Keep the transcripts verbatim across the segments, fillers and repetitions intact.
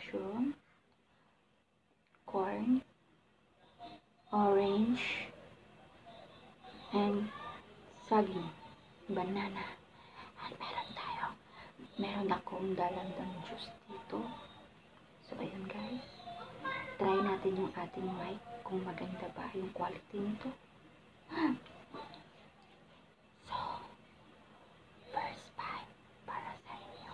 mushroom, corn, orange, and saging, banana. At meron tayo, meron akong dalandang juice dito. So, ayun guys. Try natin yung ating mic kung maganda ba yung quality nito. So, first bite para sa inyo.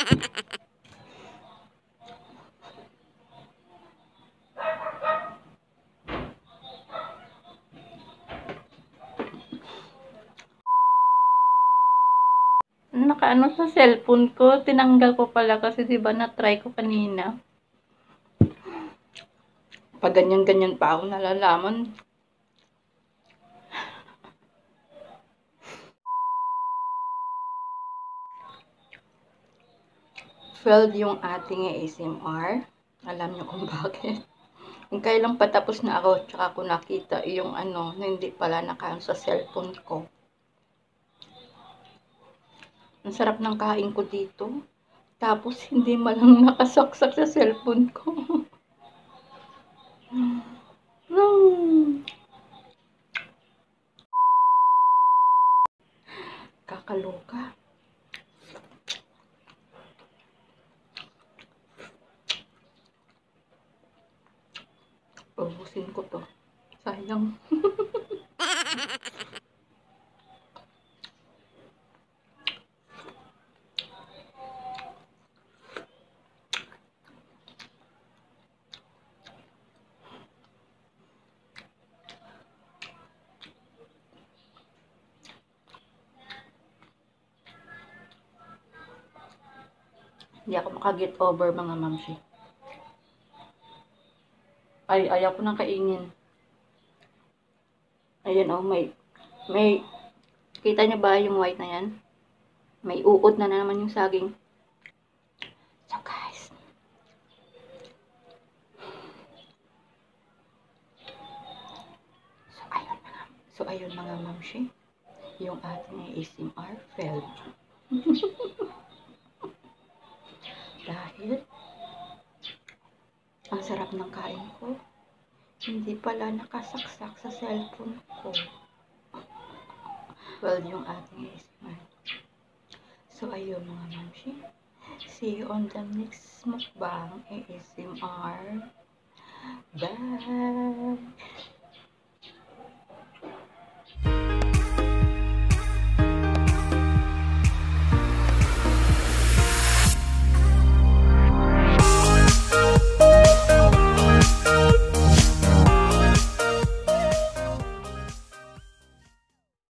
Nakaano sa cellphone ko, tinanggal ko pala kasi 'di ba na-try ko kanina. Pag ganyan-ganyan pa ako nalalaman. Failed yung ating A S M R. Alam niyo kung bakit. Kung kailan patapos na ako, tsaka ko nakita yung ano, na hindi pala nakaano sa cellphone ko. Ang sarap ng kain ko dito. Tapos, hindi malang nakasaksak sa cellphone ko. Hmm. Kakaloka. Ubusin ko to. Sayang. Hindi ako makaget over mga mamsi. Ay, ayaw ko nang kainin. Ayan oh, may, may, kita niyo ba yung white na yan? May uod na, na naman yung saging. So guys, so ayun mga, so ayun mga mamsi, yung ating A S M R failed. Dahil, ang sarap ng kain ko, hindi pala nakasaksak sa cellphone ko. Well, yung ating A S M R. So, ayun mga mamsi. See you on the next mukbang A S M R. Bye!